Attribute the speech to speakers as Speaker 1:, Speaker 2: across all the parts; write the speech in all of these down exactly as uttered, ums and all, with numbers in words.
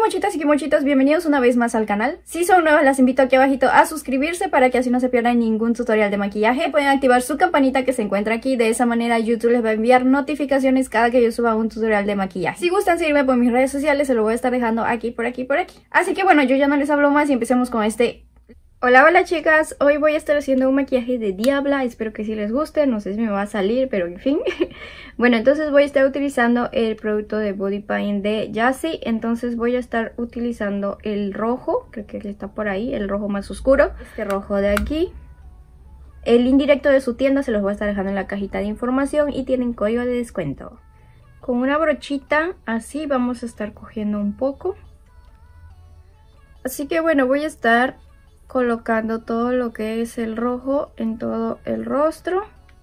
Speaker 1: mochitas y kimochitos, bienvenidos una vez más al canal. Si son nuevas, las invito aquí abajito a suscribirse para que así no se pierdan ningún tutorial de maquillaje. Pueden activar su campanita que se encuentra aquí, de esa manera YouTube les va a enviar notificaciones cada que yo suba un tutorial de maquillaje. Si gustan seguirme por mis redes sociales, se lo voy a estar dejando aquí, por aquí, por aquí. Así que bueno, yo ya no les hablo más y empecemos con este... Hola, hola chicas, hoy voy a estar haciendo un maquillaje de Diabla, espero que sí les guste, no sé si me va a salir, pero en fin. Bueno, entonces voy a estar utilizando el producto de Body Paint de Jassi, entonces voy a estar utilizando el rojo, creo que está por ahí, el rojo más oscuro, este rojo de aquí. El indirecto de su tienda se los voy a estar dejando en la cajita de información y tienen código de descuento. Con una brochita así vamos a estar cogiendo un poco. Así que bueno, voy a estar colocando todo lo que es el rojo en todo el rostro.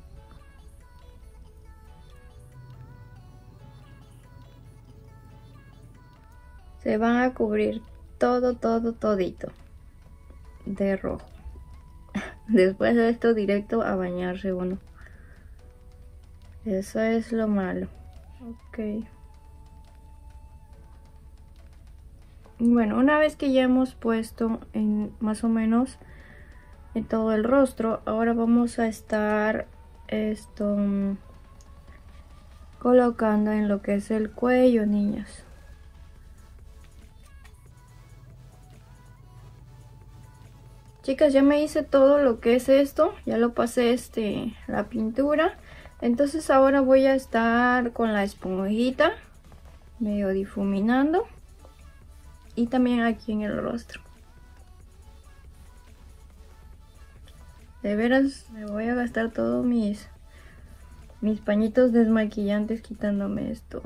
Speaker 1: Se van a cubrir todo, todo, todito de rojo. Después de esto directo a bañarse uno. Eso es lo malo. Ok. Bueno, una vez que ya hemos puesto en más o menos en todo el rostro, ahora vamos a estar esto colocando en lo que es el cuello, niñas. Chicas, ya me hice todo lo que es esto, ya lo pasé este la pintura. Entonces ahora voy a estar con la esponjita medio difuminando y también aquí en el rostro. De veras me voy a gastar todos mis mis pañitos desmaquillantes quitándome esto.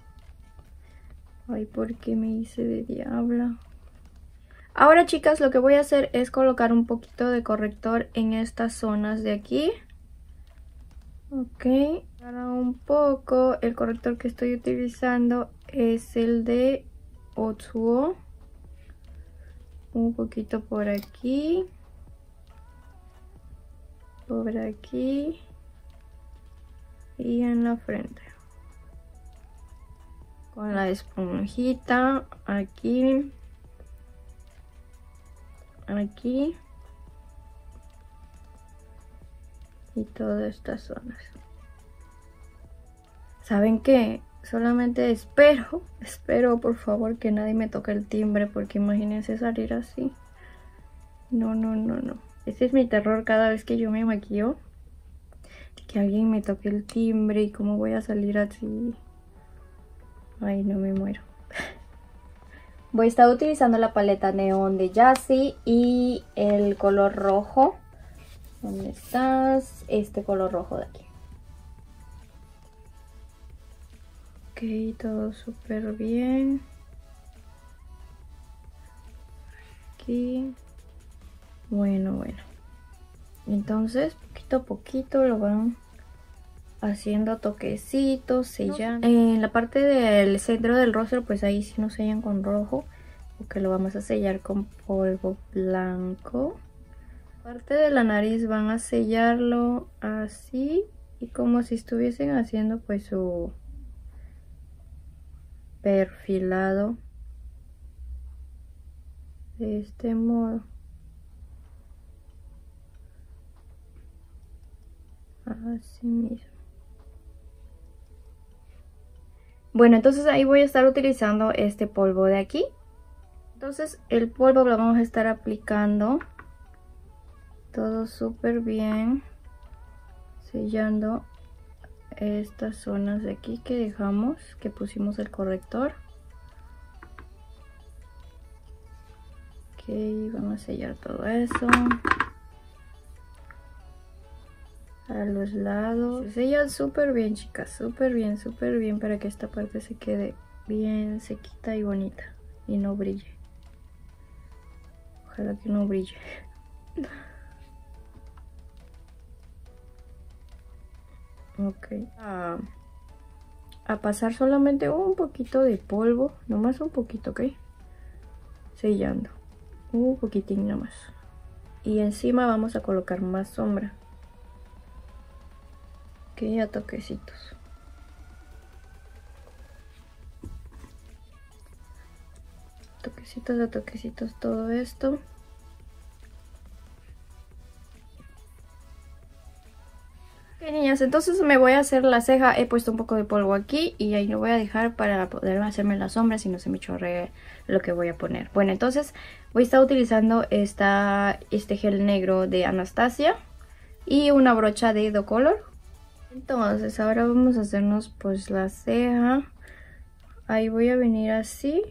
Speaker 1: Ay, ¿por qué me hice de Diabla? Ahora chicas, lo que voy a hacer es colocar un poquito de corrector en estas zonas de aquí. Ok, ahora un poco. El corrector que estoy utilizando es el de Otsuo. Un poquito por aquí. Por aquí. Y en la frente. Con la esponjita aquí. Aquí. Y todas estas zonas. ¿Saben qué? Solamente espero, espero por favor que nadie me toque el timbre, porque imagínense salir así. No, no, no, no. Ese es mi terror cada vez que yo me maquillo. Que alguien me toque el timbre y cómo voy a salir así. Ay, no, me muero. Voy a estar utilizando la paleta neón de Jassi y el color rojo. ¿Dónde estás? Este color rojo de aquí. Ok, todo súper bien. Aquí. Bueno, bueno. Entonces, poquito a poquito lo van haciendo toquecitos, sellando. En la parte del centro del rostro, pues ahí sí nos sellan con rojo, porque lo vamos a sellar con polvo blanco. Parte de la nariz van a sellarlo así y como si estuviesen haciendo pues su perfilado de este modo. Así mismo. Bueno, entonces ahí voy a estar utilizando este polvo de aquí. Entonces el polvo lo vamos a estar aplicando todo súper bien, sellando estas zonas de aquí que dejamos, que pusimos el corrector. Ok, vamos a sellar todo eso. A los lados. Se sella súper bien, chicas, súper bien, súper bien, para que esta parte se quede bien sequita y bonita y no brille. Ojalá que no brille. Ok, a, a pasar solamente un poquito de polvo, nomás un poquito, ok, sellando un poquitín nomás, y encima vamos a colocar más sombra, ok, a toquecitos. toquecitos a toquecitos todo esto. Ok, niñas, entonces me voy a hacer la ceja. He puesto un poco de polvo aquí y ahí lo voy a dejar para poder hacerme las sombras y no se me chorree lo que voy a poner. Bueno, entonces voy a estar utilizando esta, este gel negro de Anastasia y una brocha de Do Color. Entonces ahora vamos a hacernos pues la ceja. Ahí voy a venir así.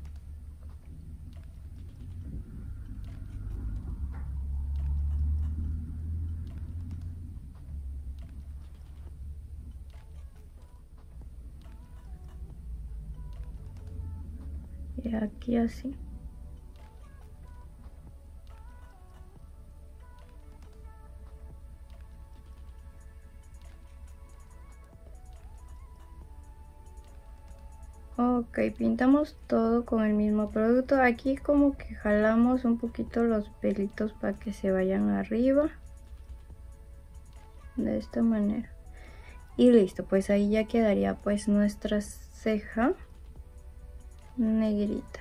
Speaker 1: Y aquí así. Ok, pintamos todo con el mismo producto. Aquí como que jalamos un poquito los pelitos para que se vayan arriba. De esta manera. Y listo, pues ahí ya quedaría pues nuestra ceja negrita.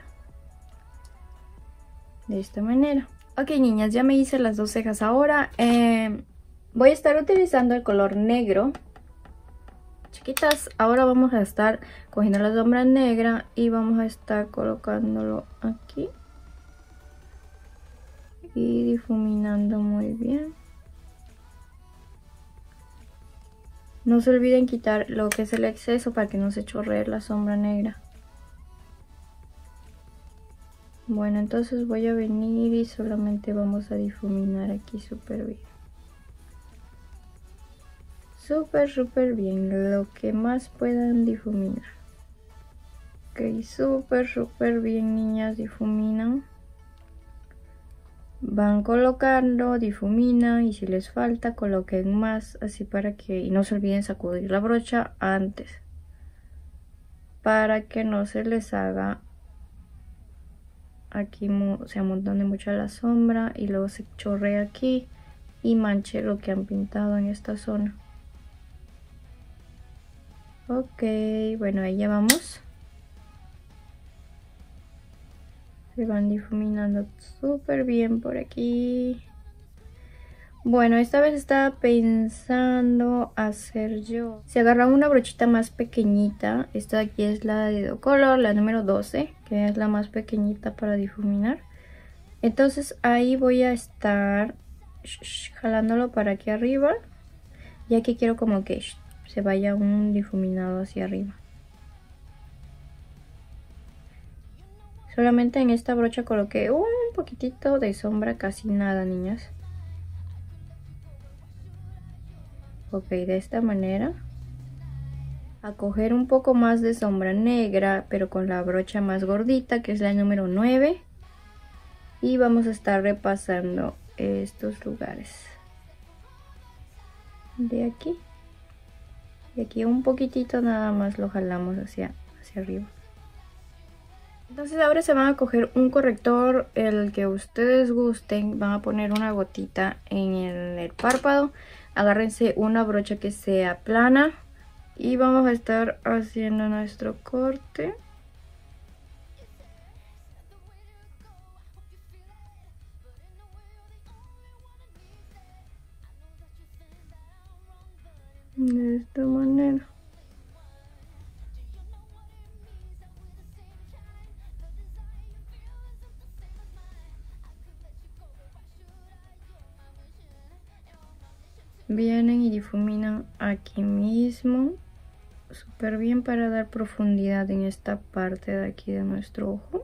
Speaker 1: De esta manera. Ok, niñas, ya me hice las dos cejas ahora. Eh, voy a estar utilizando el color negro. Chiquitas, ahora vamos a estar cogiendo la sombra negra y vamos a estar colocándolo aquí y difuminando muy bien. No se olviden quitar lo que es el exceso para que no se chorree la sombra negra. Bueno, entonces voy a venir y solamente vamos a difuminar aquí súper bien. Súper, súper bien, lo que más puedan difuminar. Ok, súper, súper bien, niñas, difuminan. Van colocando, difuminan y si les falta coloquen más, así para que, y no se olviden sacudir la brocha antes, para que no se les haga aquí, se amontone mucha la sombra y luego se chorrea aquí y manche lo que han pintado en esta zona. Ok, bueno, ahí ya vamos. Se van difuminando súper bien por aquí. Bueno, esta vez estaba pensando hacer yo. Si agarran una brochita más pequeñita, esta de aquí es la de Do Color, la número doce, que es la más pequeñita para difuminar. Entonces ahí voy a estar jalándolo para aquí arriba, ya que quiero como que se vaya un difuminado hacia arriba. Solamente en esta brocha coloqué un poquitito de sombra, casi nada, niñas. Ok, de esta manera. A coger un poco más de sombra negra, pero con la brocha más gordita, que es la número nueve. Y vamos a estar repasando estos lugares. De aquí. Y aquí un poquitito nada más lo jalamos hacia, hacia arriba. Entonces ahora se van a coger un corrector, el que ustedes gusten. Van a poner una gotita en el, el párpado. Agárrense una brocha que sea plana. Y vamos a estar haciendo nuestro corte. De esta manera. Vienen y difuminan aquí mismo. Súper bien para dar profundidad en esta parte de aquí de nuestro ojo.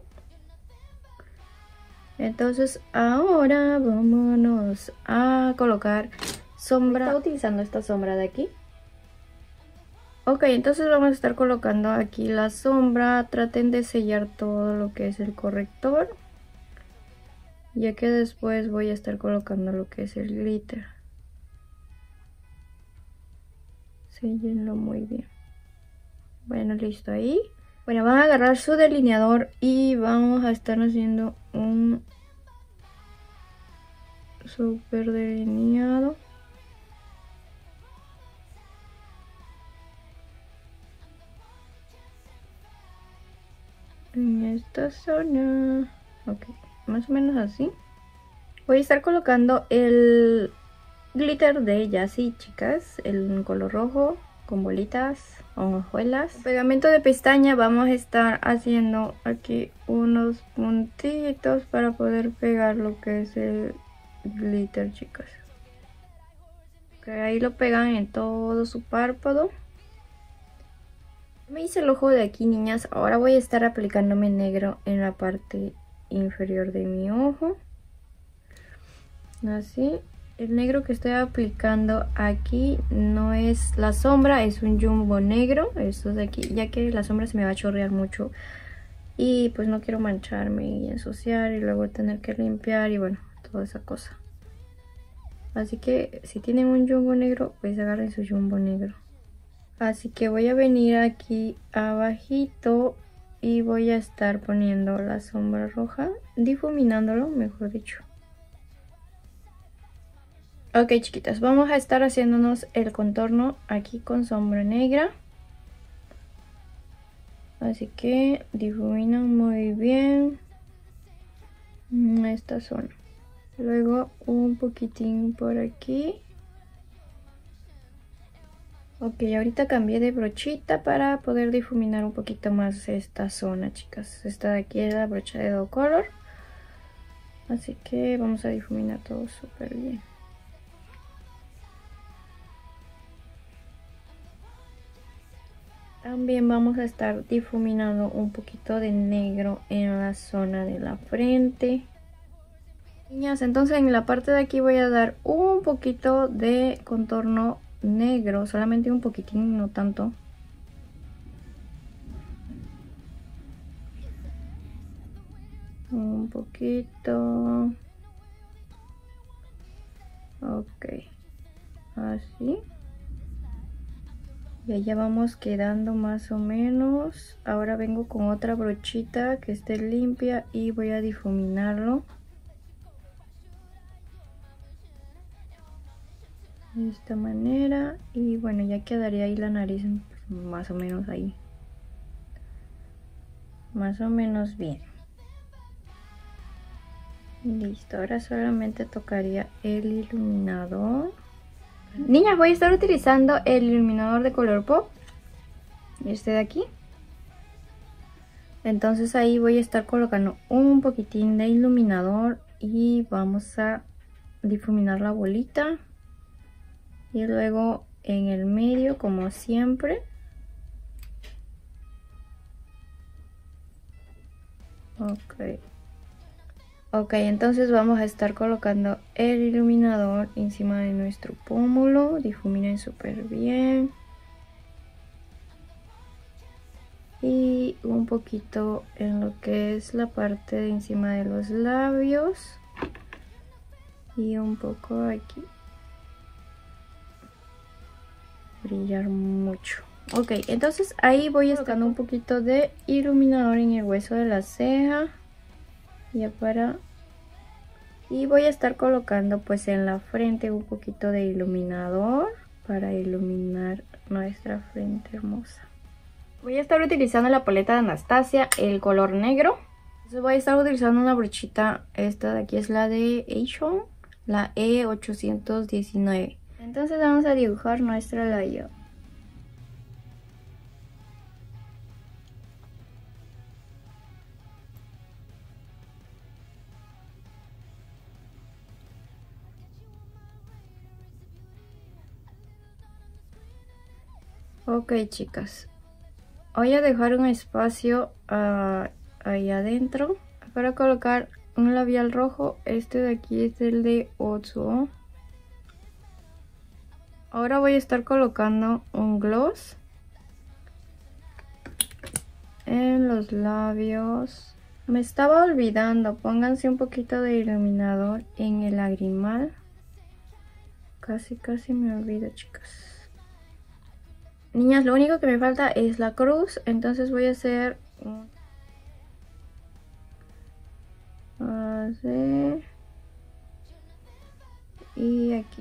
Speaker 1: Entonces ahora vámonos a colocar sombra. Estoy utilizando esta sombra de aquí. Ok, entonces vamos a estar colocando aquí la sombra. Traten de sellar todo lo que es el corrector, ya que después voy a estar colocando lo que es el glitter. Sellenlo muy bien. Bueno, listo ahí. Bueno, van a agarrar su delineador y vamos a estar haciendo un súper delineado. en esta zona. Ok, más o menos así. Voy a estar colocando el glitter de Yassi, chicas, el color rojo con bolitas o hojuelas. Pegamento de pestaña, vamos a estar haciendo aquí unos puntitos para poder pegar lo que es el glitter, chicas. Ok, ahí lo pegan en todo su párpado. Me hice el ojo de aquí, niñas. Ahora voy a estar aplicándome negro en la parte inferior de mi ojo. Así. El negro que estoy aplicando aquí no es la sombra, es un jumbo negro. Esto de aquí, ya que la sombra se me va a chorrear mucho. Y pues no quiero mancharme y ensuciar y luego tener que limpiar y bueno, toda esa cosa. Así que si tienen un jumbo negro, pues agarren su jumbo negro. Así que voy a venir aquí abajito y voy a estar poniendo la sombra roja, difuminándolo, mejor dicho. Ok, chiquitas, vamos a estar haciéndonos el contorno aquí con sombra negra. Así que difuminan muy bien esta zona. Luego un poquitín por aquí. Ok, ahorita cambié de brochita para poder difuminar un poquito más esta zona, chicas. Esta de aquí es la brocha de Doll Color. Así que vamos a difuminar todo súper bien. También vamos a estar difuminando un poquito de negro en la zona de la frente. Niñas, entonces en la parte de aquí voy a dar un poquito de contorno negro, solamente un poquitín, no tanto. Un poquito. Ok. Así. Y allá vamos quedando más o menos. Ahora vengo con otra brochita que esté limpia y voy a difuminarlo. De esta manera. Y bueno, ya quedaría ahí la nariz más o menos ahí. Más o menos bien. Listo, ahora solamente tocaría el iluminador. Niñas, voy a estar utilizando el iluminador de Colourpop, este de aquí. Entonces ahí voy a estar colocando un poquitín de iluminador y vamos a difuminar la bolita. Y luego en el medio, como siempre. Ok. Ok, entonces vamos a estar colocando el iluminador encima de nuestro pómulo. Difuminen súper bien. Y un poquito en lo que es la parte de encima de los labios. Y un poco aquí. Brillar mucho. Ok, entonces ahí voy escando un poquito de iluminador en el hueso de la ceja. Ya para... Y voy a estar colocando pues en la frente un poquito de iluminador para iluminar nuestra frente hermosa. Voy a estar utilizando la paleta de Anastasia, el color negro. Entonces voy a estar utilizando una brochita, esta de aquí es la de Asian, la E ochocientos diecinueve. Entonces vamos a dibujar nuestra labio. Ok, chicas, voy a dejar un espacio uh, ahí adentro para colocar un labial rojo. Este de aquí es el de ocho. Ahora voy a estar colocando un gloss en los labios. Me estaba olvidando, pónganse un poquito de iluminador en el lagrimal. Casi, casi me olvido, chicas. Niñas, lo único que me falta es la cruz, entonces voy a hacer un... así. Y aquí.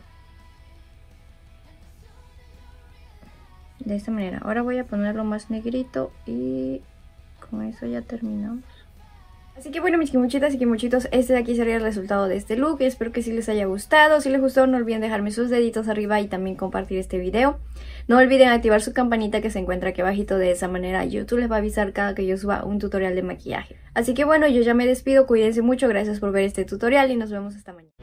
Speaker 1: De esta manera. Ahora voy a ponerlo más negrito y con eso ya terminamos. Así que bueno, mis kimochitas y kimochitos, este de aquí sería el resultado de este look. Espero que sí les haya gustado. Si les gustó, no olviden dejarme sus deditos arriba y también compartir este video. No olviden activar su campanita que se encuentra aquí abajito. De esa manera YouTube les va a avisar cada que yo suba un tutorial de maquillaje. Así que bueno, yo ya me despido. Cuídense mucho. Gracias por ver este tutorial y nos vemos hasta mañana.